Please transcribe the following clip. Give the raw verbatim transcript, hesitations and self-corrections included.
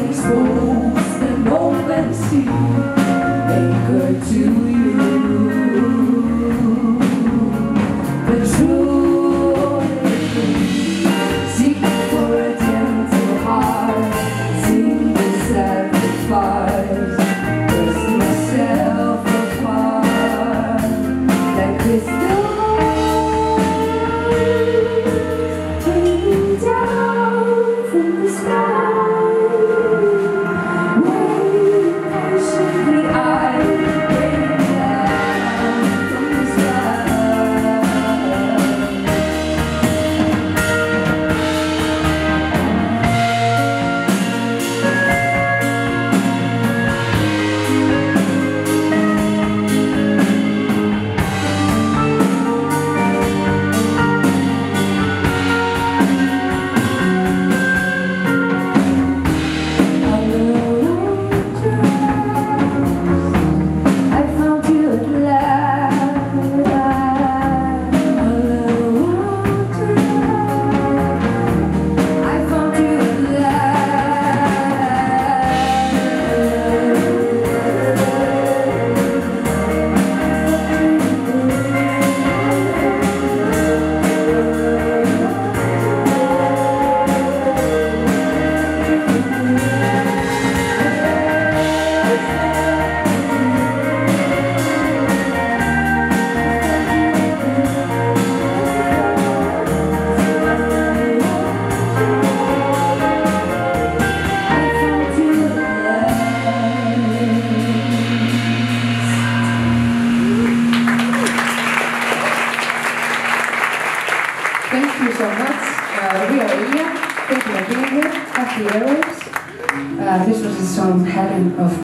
exposed and open sea, anchored to you. The truth seeking for a gentle heart, sing the sacrifice, burst myself apart like crystal raining down from the sky. Thank you so much. Uh, we are Ylja. Thank you for being here. Iceland Airwaves. Uh, this was the song Helen of